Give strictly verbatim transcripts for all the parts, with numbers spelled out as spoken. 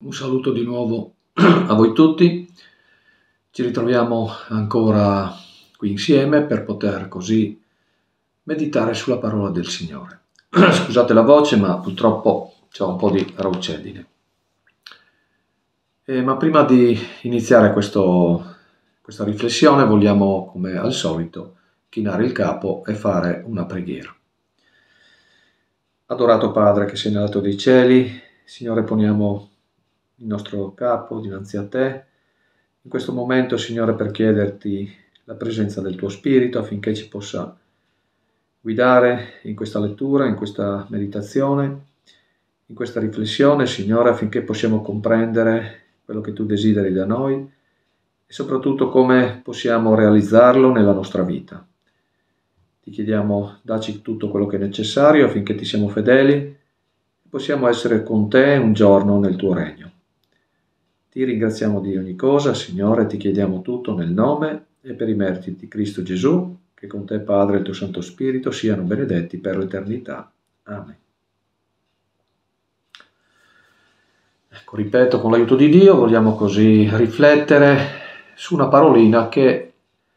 Un saluto di nuovo a voi tutti, ci ritroviamo ancora qui insieme per poter così meditare sulla parola del Signore. Scusate la voce, ma purtroppo ho un po' di raucedine. Eh, ma prima di iniziare questo, questa riflessione vogliamo, come al solito, chinare il capo e fare una preghiera. Adorato Padre che sei nell'alto dei cieli, Signore, poniamo il nostro capo dinanzi a te in questo momento, Signore, per chiederti la presenza del tuo Spirito affinché ci possa guidare in questa lettura, in questa meditazione, in questa riflessione, Signore, affinché possiamo comprendere quello che tu desideri da noi e soprattutto come possiamo realizzarlo nella nostra vita. Ti chiediamo, dacci tutto quello che è necessario affinché ti siamo fedeli e possiamo essere con te un giorno nel tuo regno. Ti ringraziamo di ogni cosa, Signore, ti chiediamo tutto nel nome e per i meriti di Cristo Gesù, che con te Padre e il tuo Santo Spirito siano benedetti per l'eternità. Amen. Ecco, ripeto, con l'aiuto di Dio vogliamo così riflettere su una parolina che,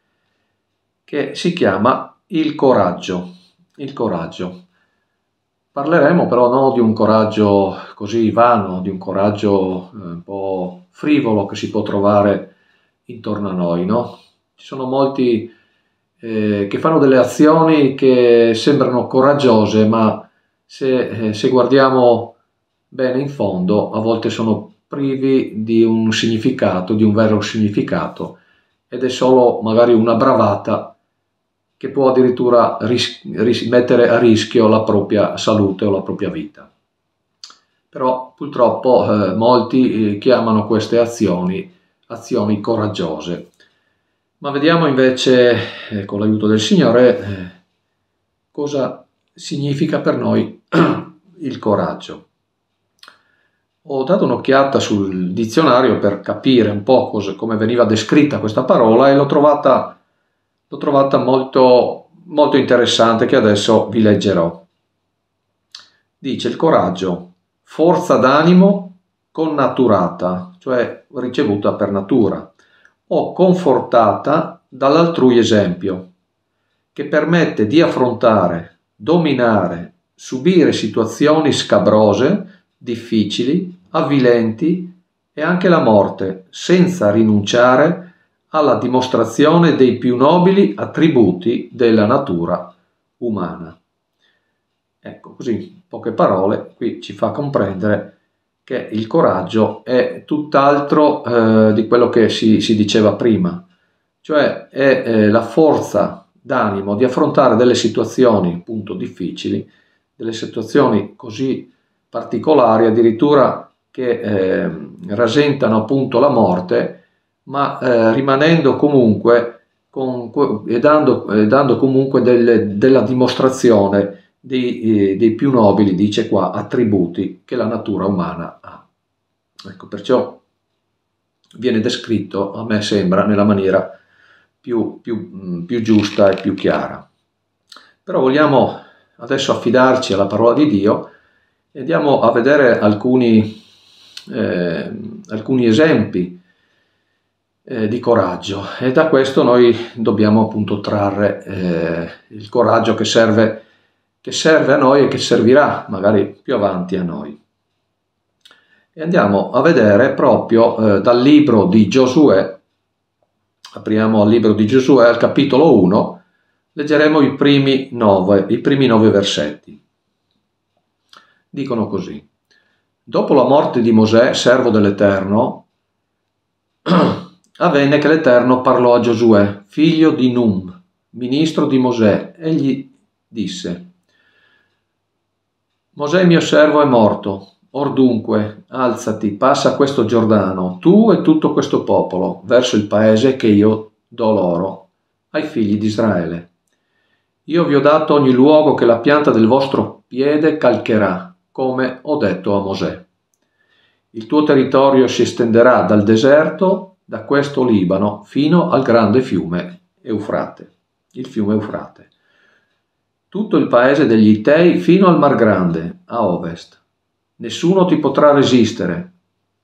che si chiama il coraggio. Il coraggio. Parleremo però non di un coraggio così vano, di un coraggio un po' frivolo che si può trovare intorno a noi, no? Ci sono molti eh, che fanno delle azioni che sembrano coraggiose, ma se, eh, se guardiamo bene in fondo, a volte sono privi di un significato, di un vero significato, ed è solo magari una bravata che può addirittura ris- ris- mettere a rischio la propria salute o la propria vita. Però purtroppo eh, molti eh, chiamano queste azioni azioni coraggiose. Ma vediamo invece, eh, con l'aiuto del Signore, eh, cosa significa per noi il coraggio. Ho dato un'occhiata sul dizionario per capire un po' cosa, come veniva descritta questa parola e l'ho trovata L'ho trovata molto, molto interessante, che adesso vi leggerò. Dice il coraggio, forza d'animo connaturata, cioè ricevuta per natura, o confortata dall'altrui esempio, che permette di affrontare, dominare, subire situazioni scabrose, difficili, avvilenti e anche la morte, senza rinunciare alla dimostrazione dei più nobili attributi della natura umana. Ecco, così, in poche parole, qui ci fa comprendere che il coraggio è tutt'altro eh, di quello che si, si diceva prima, cioè è eh, la forza d'animo di affrontare delle situazioni appunto difficili, delle situazioni così particolari, addirittura che eh, rasentano appunto la morte, ma eh, rimanendo comunque con, e dando, eh, dando comunque delle, della dimostrazione dei, eh, dei più nobili, dice qua, attributi che la natura umana ha. Ecco, perciò viene descritto, a me sembra, nella maniera più, più, più giusta e più chiara. Però vogliamo adesso affidarci alla parola di Dio e andiamo a vedere alcuni, eh, alcuni esempi di coraggio, e da questo noi dobbiamo appunto trarre eh, il coraggio che serve, che serve a noi e che servirà magari più avanti a noi. E andiamo a vedere proprio eh, dal libro di Giosuè, apriamo al libro di Giosuè al capitolo uno, leggeremo i primi nove, i primi nove versetti. Dicono così: dopo la morte di Mosè, servo dell'Eterno, avvenne che l'Eterno parlò a Giosuè, figlio di Num, ministro di Mosè, e gli disse: Mosè mio servo è morto, or dunque alzati, passa questo Giordano, tu e tutto questo popolo, verso il paese che io do loro, ai figli di Israele. Io vi ho dato ogni luogo che la pianta del vostro piede calcherà, come ho detto a Mosè. Il tuo territorio si estenderà dal deserto, da questo Libano, fino al grande fiume Eufrate, il fiume Eufrate. Tutto il paese degli Itei fino al Mar Grande, a ovest. Nessuno ti potrà resistere.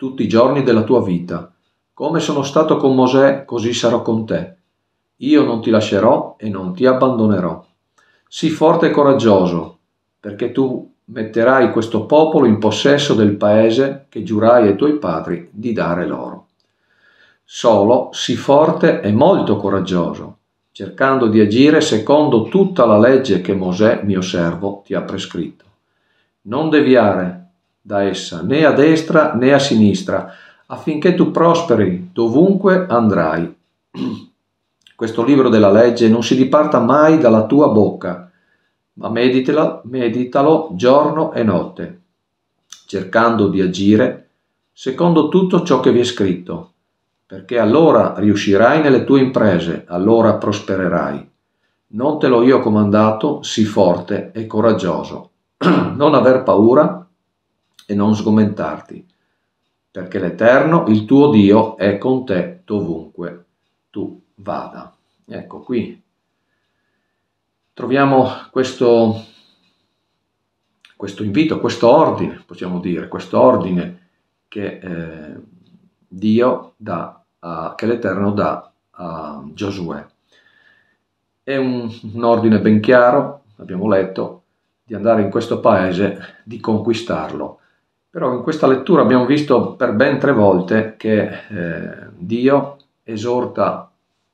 tutti i giorni della tua vita. Come sono stato con Mosè, così sarò con te. Io non ti lascerò e non ti abbandonerò. Sii forte e coraggioso, perché tu metterai questo popolo in possesso del paese che giurai ai tuoi padri di dare loro. Solo sii forte e molto coraggioso, cercando di agire secondo tutta la legge che Mosè, mio servo, ti ha prescritto. Non deviare da essa né a destra né a sinistra, affinché tu prosperi dovunque andrai. Questo libro della legge non si diparta mai dalla tua bocca, ma meditalo, meditalo giorno e notte, cercando di agire secondo tutto ciò che vi è scritto, perché allora riuscirai nelle tue imprese, allora prospererai. Non te l'ho io comandato, sii forte e coraggioso, non aver paura e non sgomentarti, perché l'Eterno, il tuo Dio, è con te dovunque tu vada. Ecco, qui troviamo questo, questo invito, questo ordine, possiamo dire, questo ordine che eh, Dio dà, a, che l'Eterno dà a Giosuè. È un, un ordine ben chiaro, abbiamo letto, di andare in questo paese, di conquistarlo. Però in questa lettura abbiamo visto per ben tre volte che eh, Dio esorta,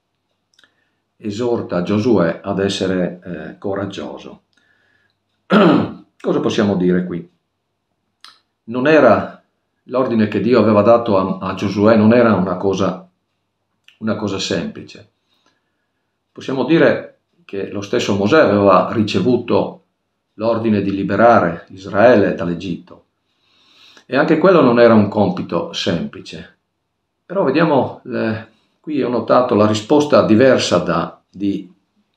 esorta Giosuè ad essere eh, coraggioso. Cosa possiamo dire qui? Non era l'ordine che Dio aveva dato a, a Giosuè, non era una cosa, una cosa semplice. Possiamo dire che lo stesso Mosè aveva ricevuto l'ordine di liberare Israele dall'Egitto. E anche quello non era un compito semplice. Però vediamo, eh, qui ho notato la risposta diversa da, di,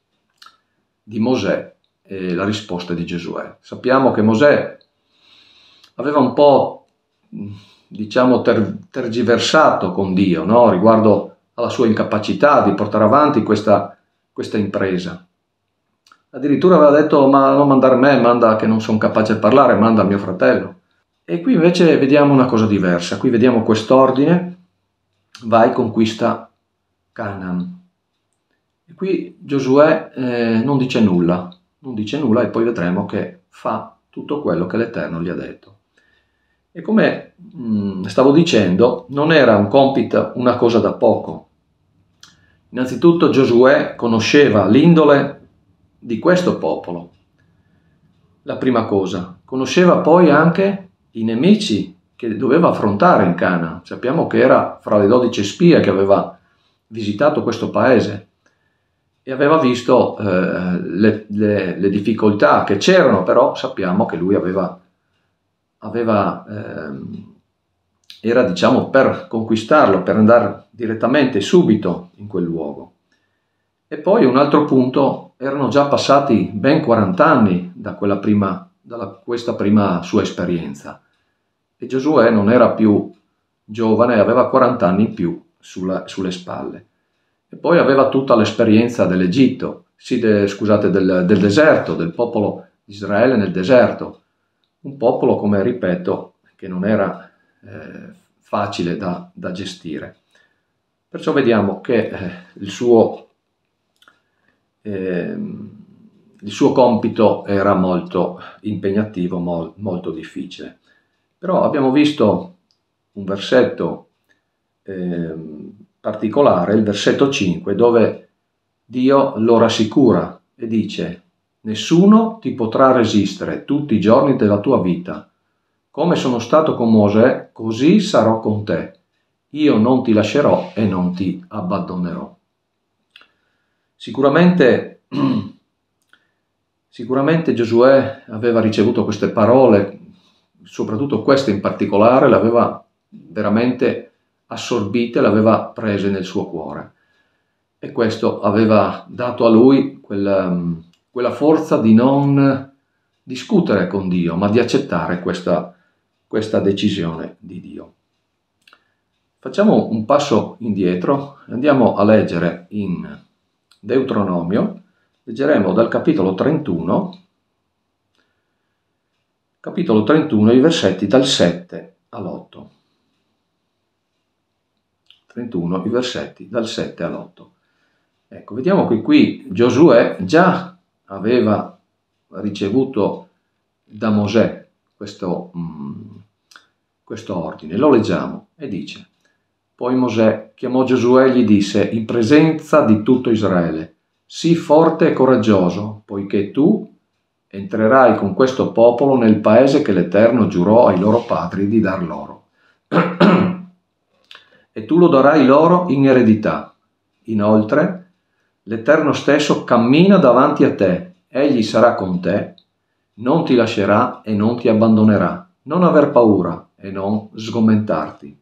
di Mosè e la risposta di Giosuè. Sappiamo che Mosè aveva un po', diciamo, ter, tergiversato con Dio, no? Riguardo alla sua incapacità di portare avanti questa, questa impresa. Addirittura aveva detto: ma non mandare me, manda che non sono capace di parlare, manda mio fratello. E qui invece vediamo una cosa diversa, qui vediamo quest'ordine: vai, conquista Canaan. E qui Giosuè eh, non dice nulla, non dice nulla e poi vedremo che fa tutto quello che l'Eterno gli ha detto. E come mh, stavo dicendo, non era un compito, una cosa da poco. Innanzitutto Giosuè conosceva l'indole di questo popolo, la prima cosa. Conosceva poi anche i nemici che doveva affrontare in Canaan. Sappiamo che era fra le dodici spie che aveva visitato questo paese e aveva visto eh, le, le, le difficoltà che c'erano, però sappiamo che lui aveva, aveva, eh, era diciamo per conquistarlo, per andare direttamente subito in quel luogo. E poi un altro punto: erano già passati ben quaranta anni da quella prima, da questa prima sua esperienza. E Giosuè non era più giovane, aveva quaranta anni in più sulla, sulle spalle. E poi aveva tutta l'esperienza dell'Egitto, sì, de, scusate, del, del deserto, del popolo di Israele nel deserto. Un popolo, come ripeto, che non era eh, facile da, da gestire. Perciò vediamo che eh, il suo, eh, il suo compito era molto impegnativo, mol, molto difficile. Però abbiamo visto un versetto eh, particolare, il versetto cinque, dove Dio lo rassicura e dice: nessuno ti potrà resistere tutti i giorni della tua vita. Come sono stato con Mosè, così sarò con te. Io non ti lascerò e non ti abbandonerò. Sicuramente, sicuramente Giosuè aveva ricevuto queste parole, soprattutto queste in particolare, le aveva veramente assorbite, le aveva prese nel suo cuore. E questo aveva dato a lui quella, quella forza di non discutere con Dio, ma di accettare questa, questa decisione di Dio. Facciamo un passo indietro, andiamo a leggere in Deuteronomio, leggeremo dal capitolo trentuno, capitolo trentuno, i versetti dal sette all'otto. trentuno, i versetti dal sette all'otto. Ecco, vediamo che qui Giosuè già aveva ricevuto da Mosè questo, mm, questo ordine. Lo leggiamo e dice: poi Mosè chiamò Giosuè e gli disse in presenza di tutto Israele: sii forte e coraggioso, poiché tu entrerai con questo popolo nel paese che l'Eterno giurò ai loro padri di dar loro. E tu lo darai loro in eredità. Inoltre, l'Eterno stesso cammina davanti a te, egli sarà con te, non ti lascerà e non ti abbandonerà. Non aver paura e non sgomentarti.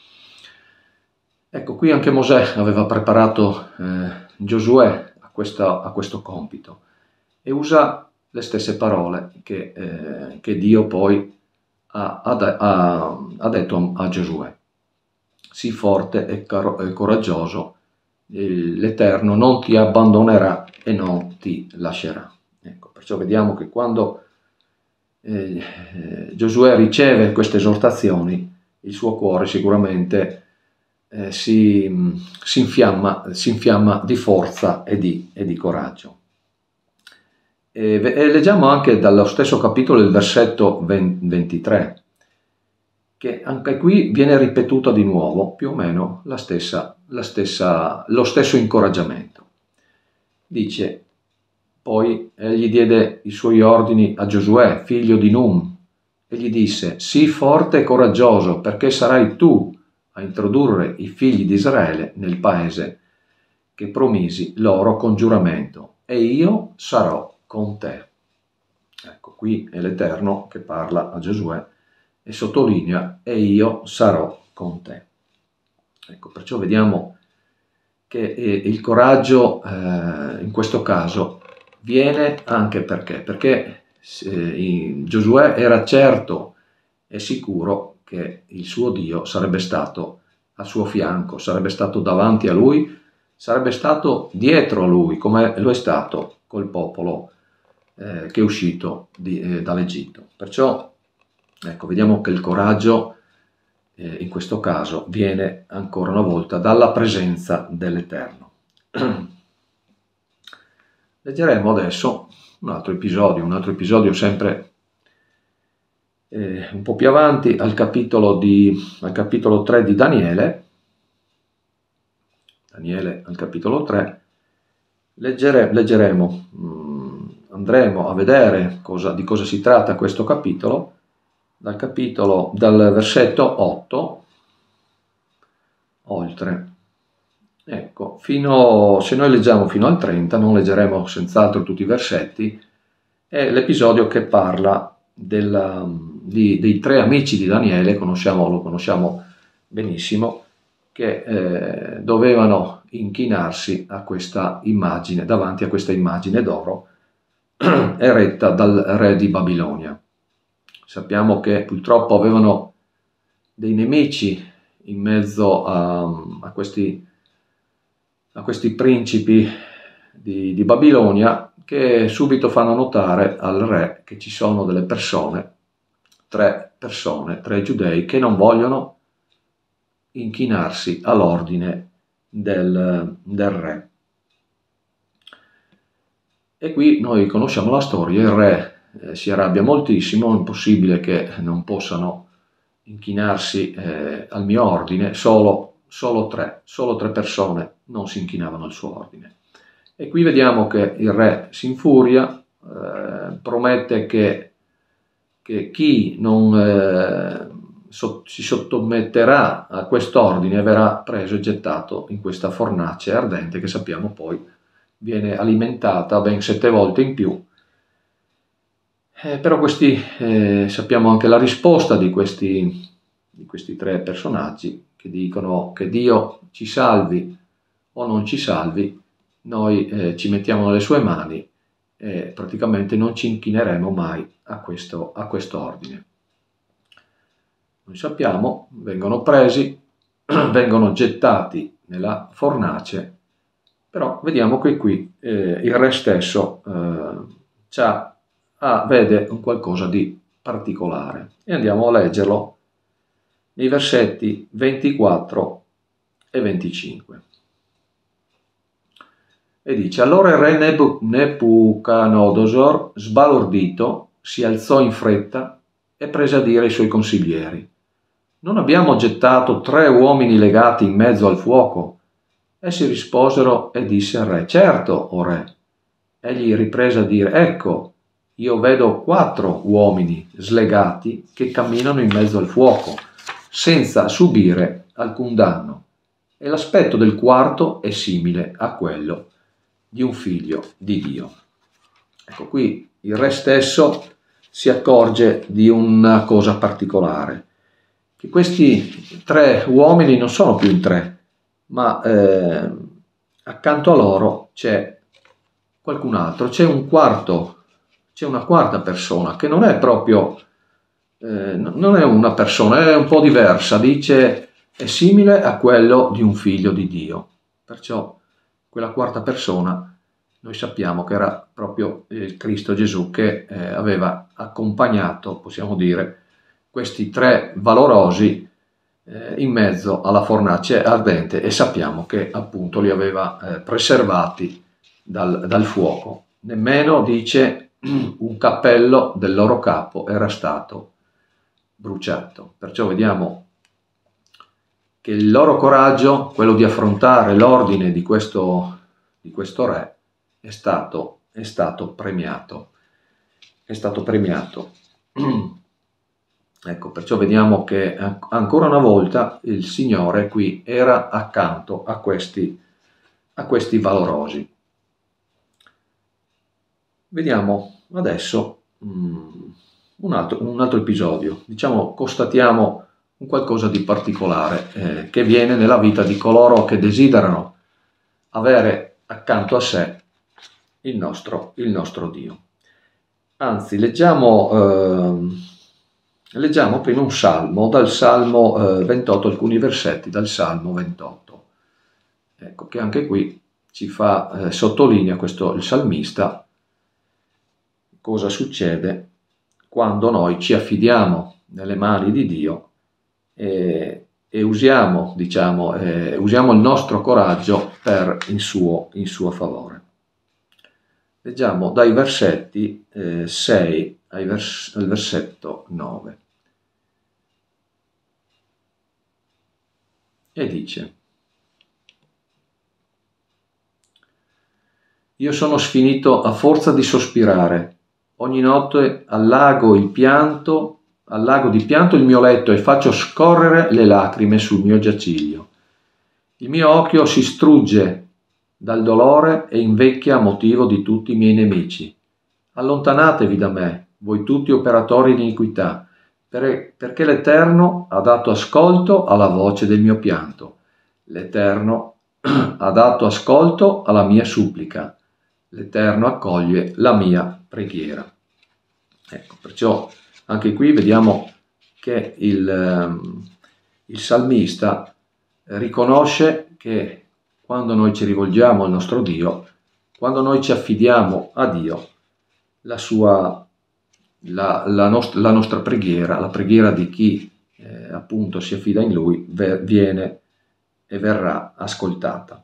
Ecco, qui anche Mosè aveva preparato eh, Giosuè a, questa, a questo compito e usa le stesse parole che, eh, che Dio poi ha, ha, ha detto a Giosuè. Sii forte e, caro, e coraggioso, l'Eterno non ti abbandonerà e non ti lascerà. Ecco, perciò vediamo che quando eh, Giosuè riceve queste esortazioni, il suo cuore sicuramente eh, si, si, infiamma, si infiamma di forza e di, e di coraggio. E, e leggiamo anche dallo stesso capitolo il versetto ventitré, che anche qui viene ripetuta di nuovo più o meno la stessa, la stessa, lo stesso incoraggiamento. Dice: poi egli diede i suoi ordini a Giosuè, figlio di Nun, e gli disse: sii forte e coraggioso, perché sarai tu a introdurre i figli di Israele nel paese che promisi loro con giuramento, e io sarò con te. Ecco, qui è l'Eterno che parla a Giosuè e sottolinea: e io sarò con te. Ecco, perciò vediamo che eh, il coraggio eh, in questo caso viene anche perché, perché eh, Giosuè era certo e sicuro che il suo Dio sarebbe stato al suo fianco, sarebbe stato davanti a lui, sarebbe stato dietro a lui, come lo è stato col popolo eh, che è uscito di, eh, dall'Egitto. Perciò ecco, vediamo che il coraggio eh, in questo caso viene ancora una volta dalla presenza dell'Eterno. Leggeremo adesso un altro episodio, un altro episodio sempre eh, un po' più avanti, al capitolo, di, al capitolo tre di Daniele. Daniele al capitolo tre. Leggere, leggeremo, mh, andremo a vedere cosa, di cosa si tratta questo capitolo, dal capitolo, dal versetto otto oltre. Ecco, fino, se noi leggiamo fino al trenta, non leggeremo senz'altro tutti i versetti, è l'episodio che parla della, di, dei tre amici di Daniele, conosciamo, lo conosciamo benissimo, che eh, dovevano inchinarsi a questa immagine, davanti a questa immagine d'oro eretta dal re di Babilonia. Sappiamo che purtroppo avevano dei nemici in mezzo a, a, questi, a questi principi di, di Babilonia, che subito fanno notare al re che ci sono delle persone, tre persone, tre giudei, che non vogliono inchinarsi all'ordine del, del re. E qui noi conosciamo la storia, il re eh, si arrabbia moltissimo, è impossibile che non possano inchinarsi eh, al mio ordine, solo, solo tre, solo tre persone non si inchinavano al suo ordine. E qui vediamo che il re si infuria, eh, promette che, che chi non eh, so, si sottometterà a quest'ordine verrà preso e gettato in questa fornace ardente che sappiamo poi viene alimentata ben sette volte in più. Eh, però questi, eh, sappiamo anche la risposta di questi, di questi tre personaggi che dicono che Dio ci salvi o non ci salvi, noi eh, ci mettiamo nelle sue mani e praticamente non ci inchineremo mai a questo, a questo ordine. Noi sappiamo, vengono presi, vengono gettati nella fornace, però vediamo che qui eh, il re stesso eh, c'ha Ah, vede un qualcosa di particolare e andiamo a leggerlo nei versetti ventiquattro e venticinque. E dice: allora il re Nebu Nebuchadnezzar, sbalordito, si alzò in fretta e prese a dire ai suoi consiglieri: non abbiamo gettato tre uomini legati in mezzo al fuoco? Essi risposero e disse al re: certo, o re. Egli riprese a dire: ecco, io vedo quattro uomini slegati che camminano in mezzo al fuoco, senza subire alcun danno, e l'aspetto del quarto è simile a quello di un figlio di Dio. Ecco, qui il re stesso si accorge di una cosa particolare, che questi tre uomini non sono più in tre, ma eh, accanto a loro c'è qualcun altro, c'è un quarto, c'è una quarta persona che non è proprio, eh, non è una persona, è un po' diversa, dice è simile a quello di un figlio di Dio. Perciò quella quarta persona noi sappiamo che era proprio il Cristo Gesù che eh, aveva accompagnato, possiamo dire, questi tre valorosi eh, in mezzo alla fornace ardente, e sappiamo che appunto li aveva eh, preservati dal, dal fuoco. Nemmeno, dice, un cappello del loro capo era stato bruciato. Perciò vediamo che il loro coraggio, quello di affrontare l'ordine di questo, di questo re, è stato, è stato premiato. È stato premiato. Ecco, perciò vediamo che ancora una volta il Signore qui era accanto a questi, a questi valorosi. Vediamo adesso um, un, altro, un altro episodio. Diciamo, constatiamo un qualcosa di particolare eh, che viene nella vita di coloro che desiderano avere accanto a sé il nostro, il nostro Dio. Anzi, leggiamo... Eh, Leggiamo prima un salmo, dal Salmo eh, ventotto, alcuni versetti dal Salmo ventotto. Ecco, che anche qui ci fa, eh, sottolinea questo, il salmista, cosa succede quando noi ci affidiamo nelle mani di Dio e, e usiamo, diciamo, eh, usiamo il nostro coraggio per il suo, in suo favore. Leggiamo dai versetti eh, sei al vers- versetto nove. E dice: io sono sfinito a forza di sospirare, ogni notte allago il pianto, allago di pianto il mio letto e faccio scorrere le lacrime sul mio giaciglio. Il mio occhio si strugge dal dolore e invecchia a motivo di tutti i miei nemici. Allontanatevi da me, voi tutti operatori di iniquità, perché l'Eterno ha dato ascolto alla voce del mio pianto. L'Eterno ha dato ascolto alla mia supplica. L'Eterno accoglie la mia preghiera. Ecco, perciò anche qui vediamo che il, il salmista riconosce che quando noi ci rivolgiamo al nostro Dio, quando noi ci affidiamo a Dio, la, sua, la, la, nost- la nostra preghiera, la preghiera di chi eh, appunto si affida in Lui, ve- viene e verrà ascoltata.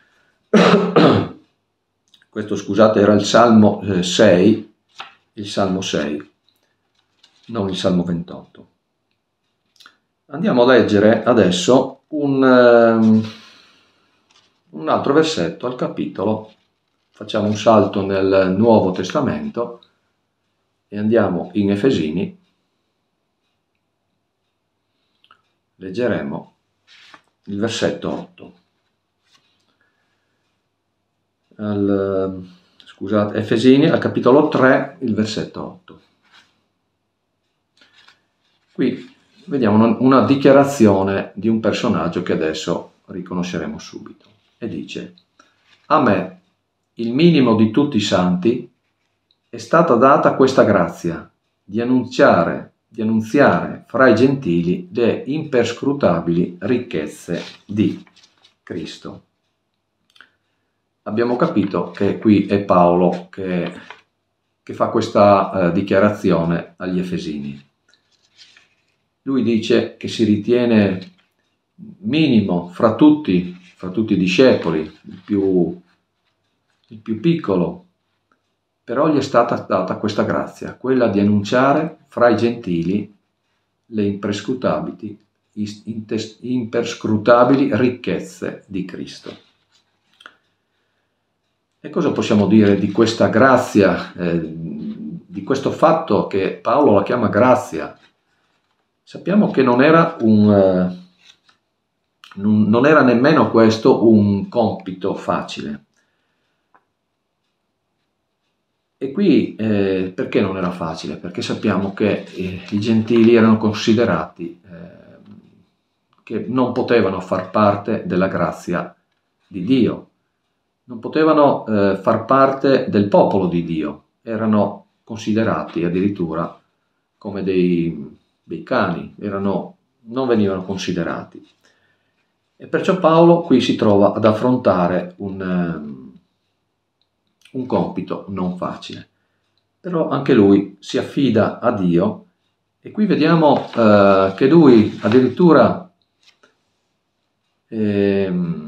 Questo, scusate, era il Salmo eh, sei, il Salmo sei, non il Salmo ventotto. Andiamo a leggere adesso un, um, un altro versetto al capitolo. Facciamo un salto nel Nuovo Testamento e andiamo in Efesini. Leggeremo il versetto otto. Al, scusate, Efesini al capitolo tre, il versetto otto. Qui vediamo una dichiarazione di un personaggio che adesso riconosceremo subito. E dice: a me, il minimo di tutti i santi, è stata data questa grazia di annunciare, di annunziare fra i gentili le imperscrutabili ricchezze di Cristo. Abbiamo capito che qui è Paolo che, che fa questa eh, dichiarazione agli Efesini. Lui dice che si ritiene minimo fra tutti, fra tutti i discepoli, il più, il più piccolo, però gli è stata data questa grazia, quella di annunciare fra i gentili le imperscrutabili, imperscrutabili ricchezze di Cristo. E cosa possiamo dire di questa grazia, eh, di questo fatto che Paolo la chiama grazia? Sappiamo che non era, un, eh, non era nemmeno questo un compito facile. E qui eh, perché non era facile? Perché sappiamo che eh, i gentili erano considerati eh, che non potevano far parte della grazia di Dio, non potevano eh, far parte del popolo di Dio, erano considerati addirittura come dei, dei cani, erano, non venivano considerati. E perciò Paolo qui si trova ad affrontare un, um, un compito non facile. Però anche lui si affida a Dio e qui vediamo uh, che lui addirittura ehm,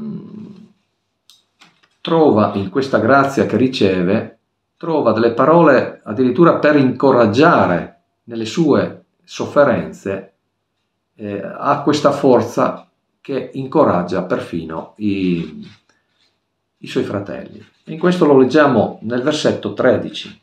trova in questa grazia che riceve, trova delle parole addirittura per incoraggiare nelle sue sofferenze, eh, ha questa forza che incoraggia perfino i, i suoi fratelli. E in questo lo leggiamo nel versetto tredici.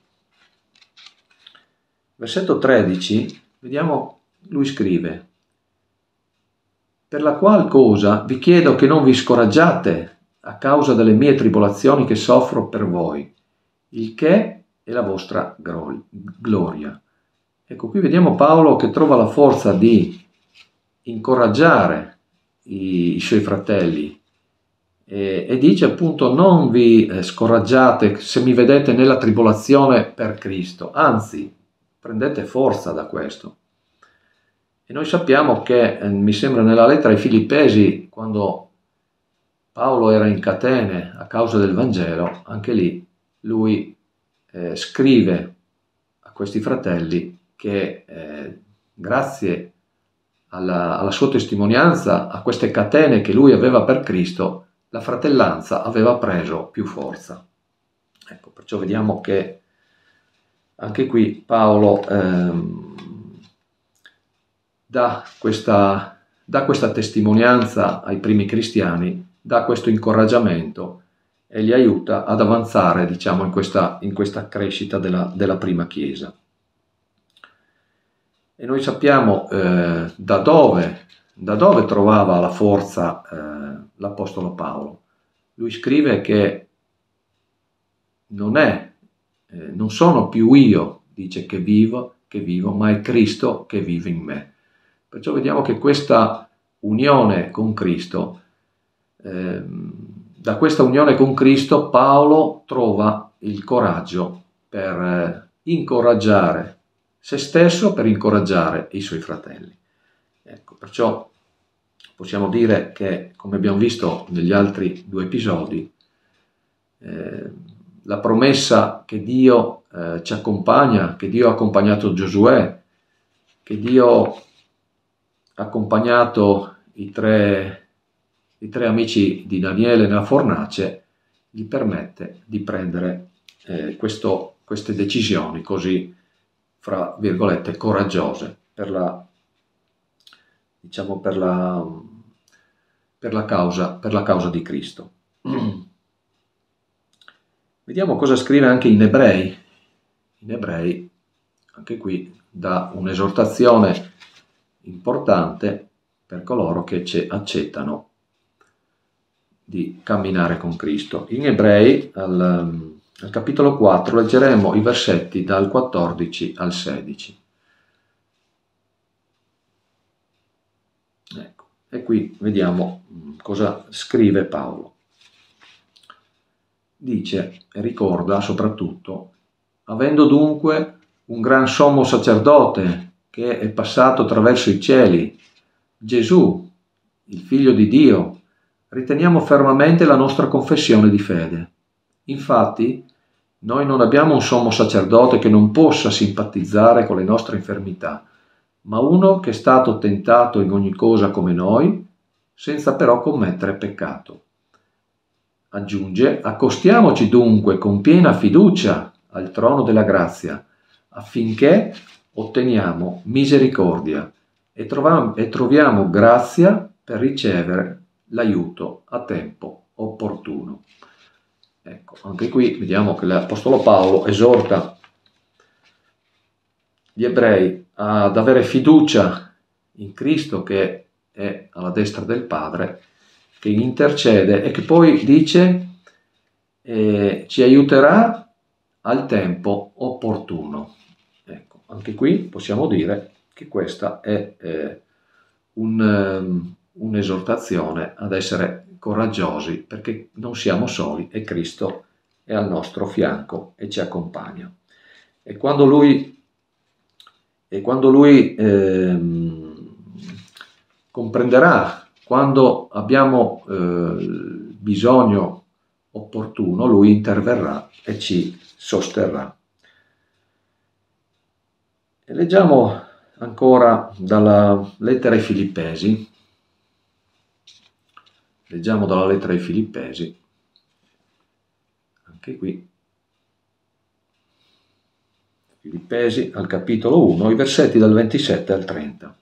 Versetto tredici, vediamo, lui scrive: per la qual cosa vi chiedo che non vi scoraggiate a causa delle mie tribolazioni che soffro per voi, il che è la vostra gloria. Ecco, qui vediamo Paolo che trova la forza di incoraggiare i, i suoi fratelli e, e dice appunto: non vi eh, scoraggiate se mi vedete nella tribolazione per Cristo, anzi prendete forza da questo. E noi sappiamo che, eh, mi sembra nella lettera ai Filippesi, quando Paolo era in catene a causa del Vangelo, anche lì lui eh, scrive a questi fratelli che eh, grazie alla, alla sua testimonianza, a queste catene che lui aveva per Cristo, la fratellanza aveva preso più forza. Ecco, perciò vediamo che anche qui Paolo ehm, dà, questa, dà questa testimonianza ai primi cristiani, dà questo incoraggiamento e li aiuta ad avanzare, diciamo, in questa, in questa crescita della, della prima Chiesa. E noi sappiamo eh, da, dove, da dove trovava la forza eh, l'Apostolo Paolo. Lui scrive che non è, eh, non sono più io, dice, che vivo, che vivo, ma è Cristo che vive in me. Perciò vediamo che questa unione con Cristo, eh, da questa unione con Cristo Paolo trova il coraggio per eh, incoraggiare se stesso, per incoraggiare i suoi fratelli. Ecco, perciò possiamo dire che, come abbiamo visto negli altri due episodi, eh, la promessa che Dio eh, ci accompagna, che Dio ha accompagnato Giosuè, che Dio ha accompagnato i tre, i tre amici di Daniele nella fornace, gli permette di prendere eh, questo, queste decisioni così, fra virgolette, coraggiose per la, diciamo, per la, per la causa, per la causa di Cristo. Vediamo cosa scrive anche in Ebrei. In Ebrei, anche qui, dà un'esortazione importante per coloro che accettano di camminare con Cristo. In Ebrei, al, al capitolo quattro, leggeremo i versetti dal quattordici al sedici. Ecco, e qui vediamo cosa scrive Paolo. Dice e ricorda soprattutto: avendo dunque un gran sommo sacerdote che è passato attraverso i cieli, Gesù, il Figlio di Dio, riteniamo fermamente la nostra confessione di fede. Infatti, noi non abbiamo un sommo sacerdote che non possa simpatizzare con le nostre infermità, ma uno che è stato tentato in ogni cosa come noi, senza però commettere peccato. Aggiunge: accostiamoci dunque con piena fiducia al trono della grazia, affinché otteniamo misericordia e, troviamo, e troviamo grazia per ricevere l'aiuto a tempo opportuno. Ecco, anche qui vediamo che l'Apostolo Paolo esorta gli ebrei ad avere fiducia in Cristo che è alla destra del Padre, che intercede e che poi dice eh, ci aiuterà al tempo opportuno. Ecco, anche qui possiamo dire che questa è eh, un, um, un'esortazione ad essere coraggiosi, perché non siamo soli e Cristo è al nostro fianco e ci accompagna. E quando Lui, e quando lui ehm, comprenderà, quando abbiamo eh, bisogno opportuno, Lui interverrà e ci sosterrà. E leggiamo ancora dalla lettera ai Filippesi. Leggiamo dalla lettera ai Filippesi, anche qui, Filippesi al capitolo uno, i versetti dal ventisette al trenta.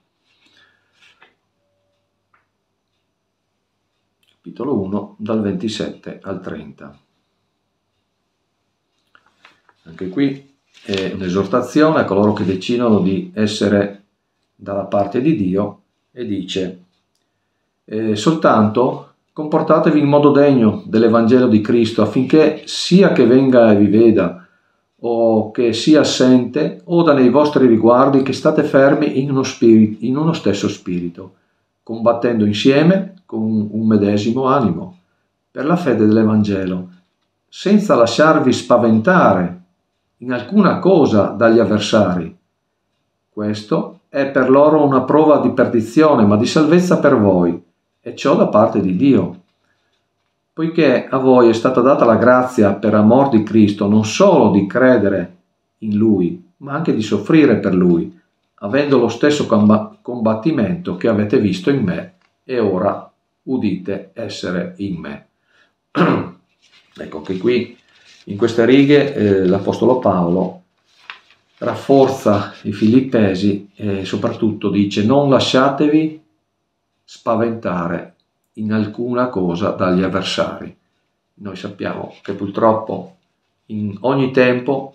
Capitolo uno, dal ventisette al trenta. Anche qui è un'esortazione a coloro che decidono di essere dalla parte di Dio e dice eh, soltanto comportatevi in modo degno dell'Evangelo di Cristo, affinché sia che venga e vi veda o che sia assente, oda nei vostri riguardi che state fermi in uno, spirito, in uno stesso spirito, combattendo insieme con un medesimo animo per la fede dell'Evangelo, senza lasciarvi spaventare in alcuna cosa dagli avversari. Questo è per loro una prova di perdizione, ma di salvezza per voi, e ciò da parte di Dio, poiché a voi è stata data la grazia per amor di Cristo non solo di credere in Lui, ma anche di soffrire per Lui, avendo lo stesso combattimento che avete visto in me e ora udite essere in me. Ecco che qui in queste righe eh, l'Apostolo Paolo rafforza i Filippesi e soprattutto dice: non lasciatevi spaventare in alcuna cosa dagli avversari. Noi sappiamo che purtroppo in ogni tempo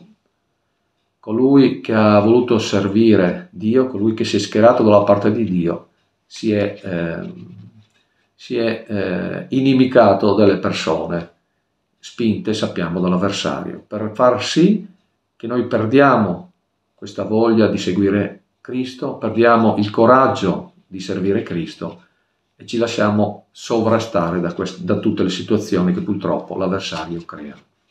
colui che ha voluto servire Dio, colui che si è schierato dalla parte di Dio, si è, eh, si è eh, inimicato delle persone, spinte, sappiamo, dall'avversario, per far sì che noi perdiamo questa voglia di seguire Cristo, perdiamo il coraggio di servire Cristo e ci lasciamo sovrastare da, queste, da tutte le situazioni che purtroppo l'avversario crea.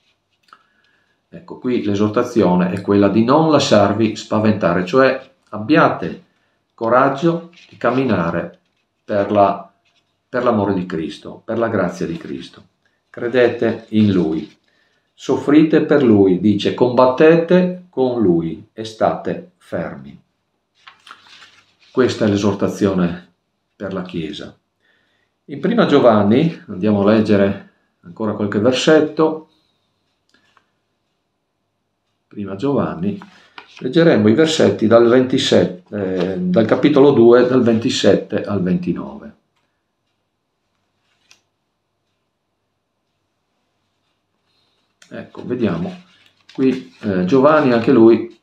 Ecco, qui l'esortazione è quella di non lasciarvi spaventare, cioè abbiate coraggio di camminare per, la, per l'amore di Cristo, per la grazia di Cristo. Credete in Lui, soffrite per Lui, dice, combattete con Lui e state fermi. Questa è l'esortazione per la Chiesa. In prima Giovanni, andiamo a leggere ancora qualche versetto, prima Giovanni, leggeremo i versetti dal, ventisette, eh, dal capitolo due, dal ventisette al ventinove. Ecco, vediamo, qui eh, Giovanni anche lui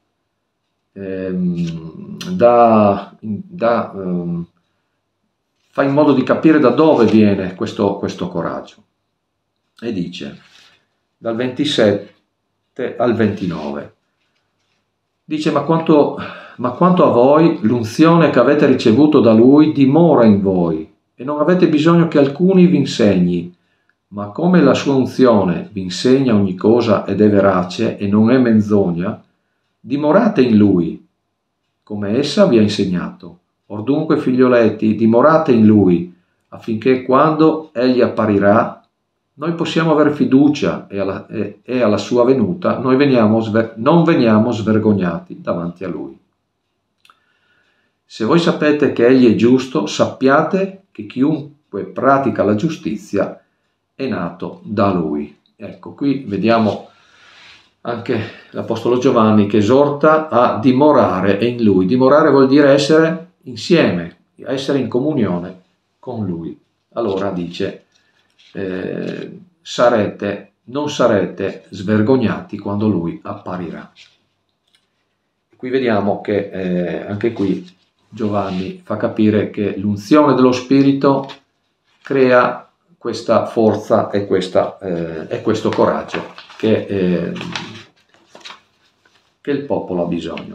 ehm, dà, dà, ehm, fa in modo di capire da dove viene questo, questo coraggio e dice dal ventisette al ventinove, dice ma quanto, ma quanto a voi l'unzione che avete ricevuto da Lui dimora in voi e non avete bisogno che alcuni vi insegni, ma come la sua unzione vi insegna ogni cosa ed è verace e non è menzogna, dimorate in Lui, come essa vi ha insegnato. Or dunque, figlioletti, dimorate in Lui, affinché quando Egli apparirà, noi possiamo avere fiducia e alla, e, e alla sua venuta noi veniamo, non veniamo svergognati davanti a Lui. Se voi sapete che Egli è giusto, sappiate che chiun, chiunque pratica la giustizia è nato da lui. Ecco, qui vediamo anche l'Apostolo Giovanni che esorta a dimorare in lui. Dimorare vuol dire essere insieme, essere in comunione con lui. Allora dice, eh, sarete, non sarete svergognati quando lui apparirà. Qui vediamo che eh, anche qui Giovanni fa capire che l'unzione dello Spirito crea questa forza e, questa, eh, e questo coraggio che, eh, che il popolo ha bisogno.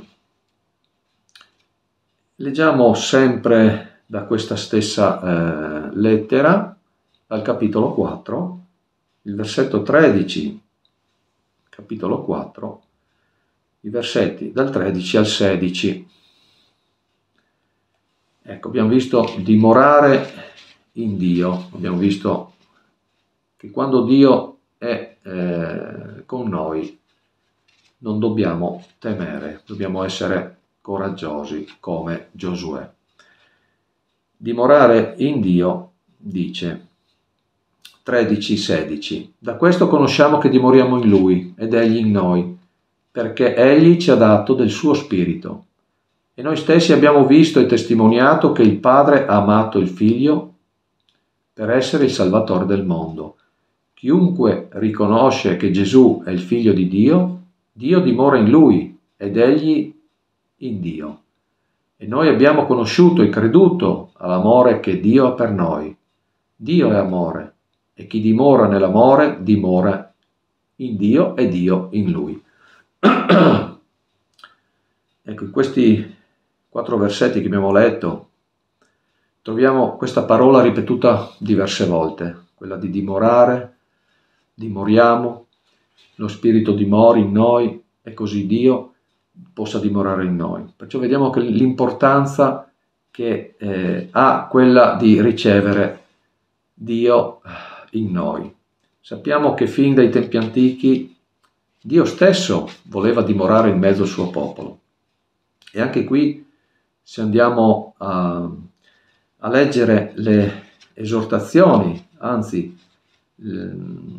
Leggiamo sempre da questa stessa eh, lettera, dal capitolo quattro, il versetto tredici, capitolo quattro, i versetti dal tredici al sedici. Ecco, abbiamo visto dimorare in Dio, abbiamo visto che quando Dio è eh, con noi non dobbiamo temere, dobbiamo essere coraggiosi come Giosuè. Dimorare in Dio, dice tredici sedici, da questo conosciamo che dimoriamo in Lui ed Egli in noi, perché Egli ci ha dato del suo Spirito. E noi stessi abbiamo visto e testimoniato che il Padre ha amato il Figlio per essere il Salvatore del mondo. Chiunque riconosce che Gesù è il Figlio di Dio, Dio dimora in Lui ed Egli in Dio. E noi abbiamo conosciuto e creduto all'amore che Dio ha per noi. Dio è amore e chi dimora nell'amore dimora in Dio e Dio in Lui. Ecco, in questi quattro versetti che abbiamo letto troviamo questa parola ripetuta diverse volte, quella di dimorare, dimoriamo, lo Spirito dimori in noi e così Dio possa dimorare in noi. Perciò vediamo che l'importanza che eh, ha quella di ricevere Dio in noi. Sappiamo che fin dai tempi antichi Dio stesso voleva dimorare in mezzo al suo popolo. E anche qui, se andiamo a, a leggere le esortazioni, anzi, eh,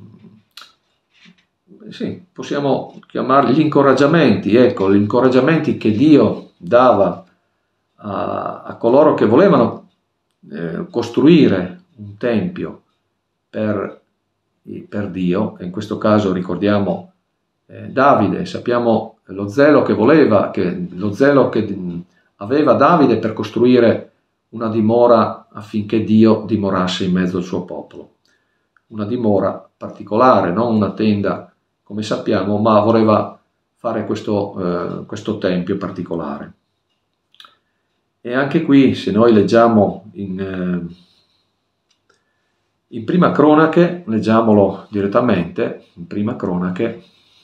sì, possiamo chiamarli gli incoraggiamenti, ecco, gli incoraggiamenti che Dio dava a, a coloro che volevano eh, costruire un tempio per, per Dio, e in questo caso ricordiamo eh, Davide, sappiamo lo zelo che voleva, che, lo zelo che aveva Davide per costruire una dimora affinché Dio dimorasse in mezzo al suo popolo. Una dimora particolare, non una tenda come sappiamo, ma voleva fare questo, eh, questo tempio particolare. E anche qui, se noi leggiamo in, eh, in Prima Cronache, leggiamolo direttamente, in Prima Cronache,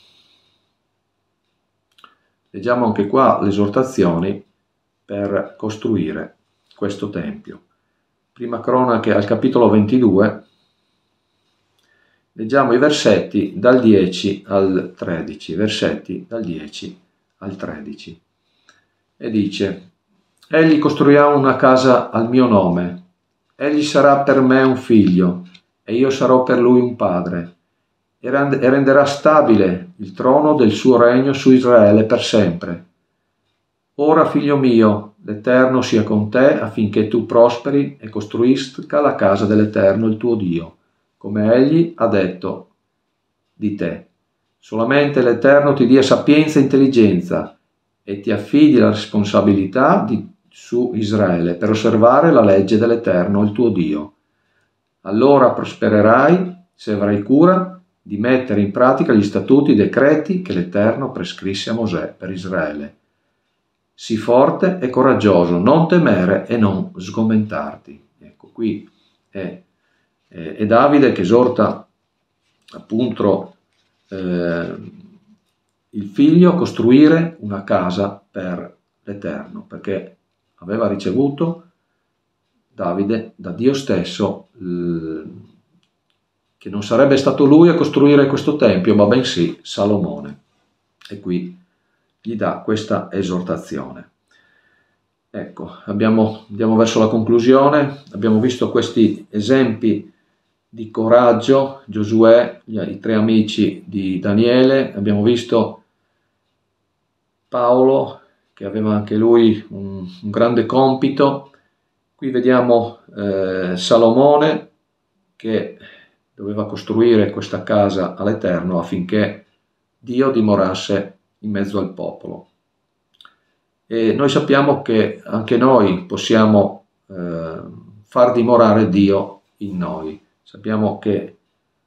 leggiamo anche qua le esortazioni per costruire questo tempio. Prima Cronache al capitolo ventidue, leggiamo i versetti dal dieci al tredici, versetti dal dieci al tredici. E dice: Egli costruirà una casa al mio nome, egli sarà per me un figlio, e io sarò per lui un padre, e renderà stabile il trono del suo regno su Israele per sempre. Ora, figlio mio, l'Eterno sia con te affinché tu prosperi e costruisca la casa dell'Eterno il tuo Dio, come egli ha detto di te. Solamente l'Eterno ti dia sapienza e intelligenza e ti affidi la responsabilità di, su Israele per osservare la legge dell'Eterno il tuo Dio. Allora prospererai se avrai cura di mettere in pratica gli statuti e i decreti che l'Eterno prescrisse a Mosè per Israele. Sii forte e coraggioso, non temere e non sgomentarti. Ecco, qui è, è, è Davide che esorta appunto eh, il figlio a costruire una casa per l'Eterno, perché aveva ricevuto Davide da Dio stesso eh, che non sarebbe stato lui a costruire questo tempio, ma bensì Salomone. E qui gli dà questa esortazione. ecco, abbiamo, andiamo verso la conclusione, abbiamo visto questi esempi di coraggio, Giosuè, gli- i tre amici di Daniele, abbiamo visto Paolo che aveva anche lui un, un grande compito, qui vediamo eh, Salomone che doveva costruire questa casa all'Eterno affinché Dio dimorasse in mezzo al popolo. E noi sappiamo che anche noi possiamo eh, far dimorare Dio in noi. Sappiamo che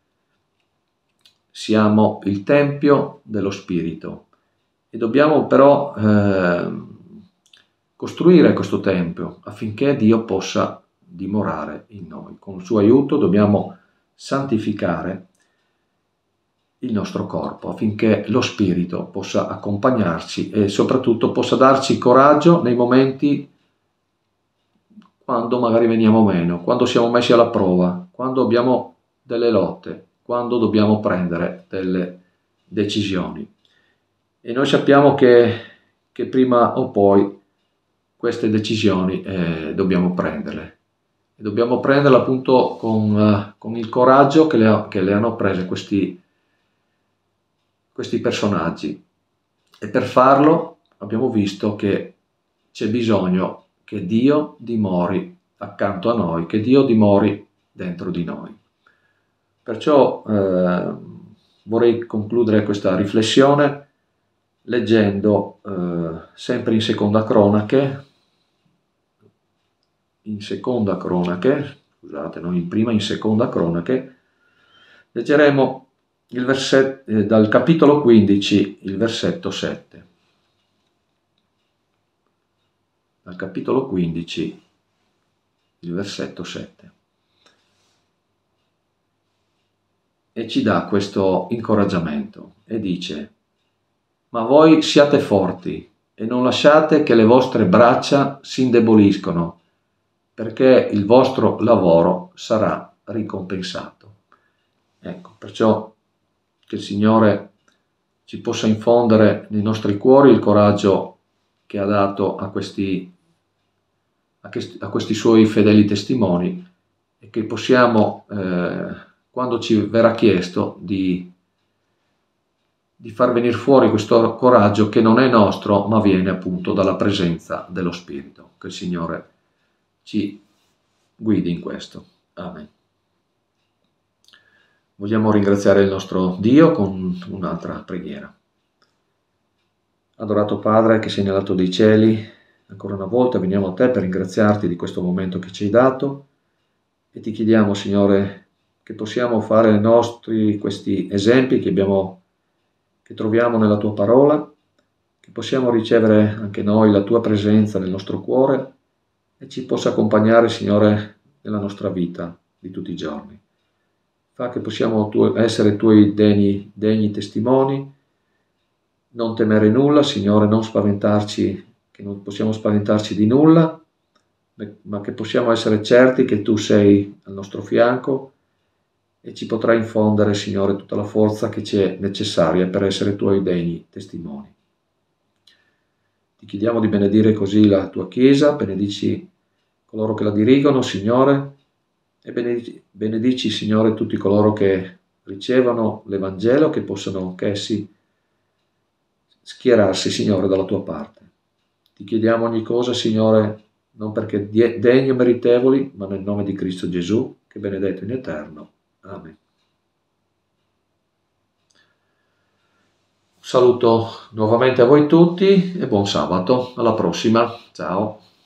siamo il tempio dello Spirito e dobbiamo però eh, costruire questo tempio affinché Dio possa dimorare in noi. Con il suo aiuto dobbiamo santificare il nostro corpo affinché lo Spirito possa accompagnarci e soprattutto possa darci coraggio nei momenti quando magari veniamo meno, quando siamo messi alla prova, quando abbiamo delle lotte, quando dobbiamo prendere delle decisioni. E noi sappiamo che, che prima o poi queste decisioni eh, dobbiamo prenderle. E dobbiamo prenderle appunto con, eh, con il coraggio che le, che le hanno prese questi questi personaggi e per farlo abbiamo visto che c'è bisogno che Dio dimori accanto a noi, che Dio dimori dentro di noi. Perciò eh, vorrei concludere questa riflessione leggendo eh, sempre in seconda cronache, in seconda cronache, scusate, non in prima, in seconda cronache, leggeremo il versetto, eh, dal capitolo quindici, il versetto sette. Dal capitolo quindici, il versetto sette. E ci dà questo incoraggiamento e dice: ma voi siate forti e non lasciate che le vostre braccia si indeboliscono, perché il vostro lavoro sarà ricompensato. Ecco, perciò che il Signore ci possa infondere nei nostri cuori il coraggio che ha dato a questi, a questi, a questi suoi fedeli testimoni e che possiamo, eh, quando ci verrà chiesto, di, di far venire fuori questo coraggio che non è nostro, ma viene appunto dalla presenza dello Spirito. Che il Signore ci guidi in questo. Amen. Vogliamo ringraziare il nostro Dio con un'altra preghiera. Adorato Padre che sei nell'alto dei cieli, ancora una volta veniamo a te per ringraziarti di questo momento che ci hai dato e ti chiediamo, Signore, che possiamo fare nostri questi esempi che, abbiamo, che troviamo nella tua parola, che possiamo ricevere anche noi la tua presenza nel nostro cuore e ci possa accompagnare, Signore, nella nostra vita di tutti i giorni. Fa che possiamo tu, essere tuoi degni, degni testimoni, non temere nulla, Signore, non spaventarci, che non possiamo spaventarci di nulla, ma che possiamo essere certi che tu sei al nostro fianco e ci potrai infondere, Signore, tutta la forza che ci è necessaria per essere tuoi degni testimoni. Ti chiediamo di benedire così la tua Chiesa, benedici coloro che la dirigono, Signore, e benedici, benedici, Signore, tutti coloro che ricevono l'Evangelo, che possano anch'essi schierarsi, Signore, dalla tua parte. Ti chiediamo ogni cosa, Signore, non perché degni o meritevoli, ma nel nome di Cristo Gesù, che è benedetto in eterno. Amen. Saluto nuovamente a voi tutti e buon sabato. Alla prossima. Ciao.